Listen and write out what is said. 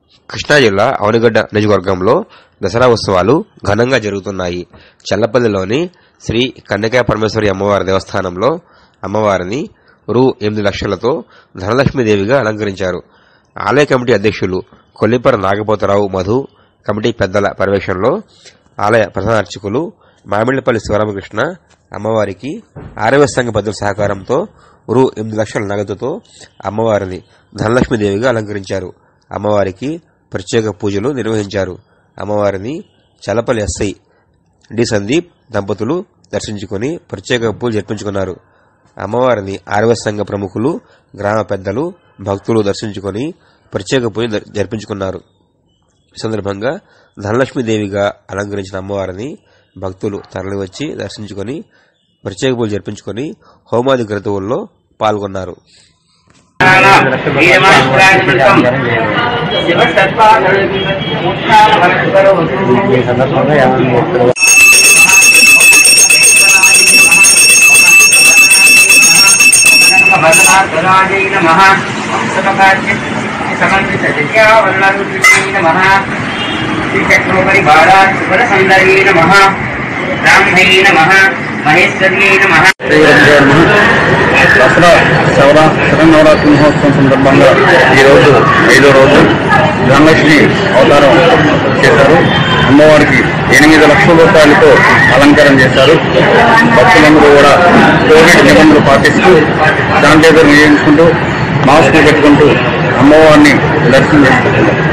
కృష్ణా జిల్లా అవనిగడ్డ నియోజకవర్గంలో దసరా ఉత్సవాలు ఘనంగా జరుగుతున్నాయి. చల్లపల్లిలోని శ్రీ కన్యకా పరమేశ్వరి అమ్మవారి దేవస్థానంలో అమ్మవారిని రూ. 8 లక్షలతో ధనలక్ష్మీదేవిగా అలంకరించారు. ఆలయ కమిటీ అధ్యక్షులు కొల్లిపర నాగపోతరావు మధు, కమిటీ పెద్దల పర్యవేక్షణలో ఆలయ ప్రధాన అర్చకులు మామిళ్లపల్లి శివరామకృష్ణ అమ్మవారికి ఆరవ సంఘ పెద్దల సహకారంతో రూ. 8 లక్షల నగదుతో అమ్మవారిని ధనలక్ష్మీదేవిగా అలంకరించారు. అమ్మవారికి ప్రత్యేక పూజలు నిర్వహించారు. అమ్మవారిని చల్లపల్లి ఎస్ఐ డి సందీప్ దంపతులు దర్శించుకుని ప్రత్యేక పూజలు జరిపించుకున్నారు. అమ్మవారిని ఆరవ సంఘ ప్రముఖులు, గ్రామ పెద్దలు, భక్తులు దర్శించుకుని ప్రత్యేక పూజలు జరిపించుకున్నారు. ఈ సందర్భంగా ధనలక్ష్మీదేవిగా అలంకరించిన అమ్మవారిని భక్తులు తరలివచ్చి దర్శించుకుని ప్రత్యేక పూజలు జరిపించుకుని హోమాది క్రతువుల్లో పాల్గొన్నారు. దసరా శరన్నవరాత్రి మహోత్సవం సందర్భంగా ఈరోజు 5వ రోజు ధనలక్ష్మి అవతారం చేశారు. అమ్మవారికి 8 లక్షల రూపాయలతో అలంకారం చేశారు. భక్తులందరూ కూడా కోవిడ్ నిబంధనలు పాటిస్తూ శానిటైజర్ వినియోగించుకుంటూ మాస్కులు పెట్టుకుంటూ అమ్మవారిని దర్శనం చేసుకుంటున్నారు.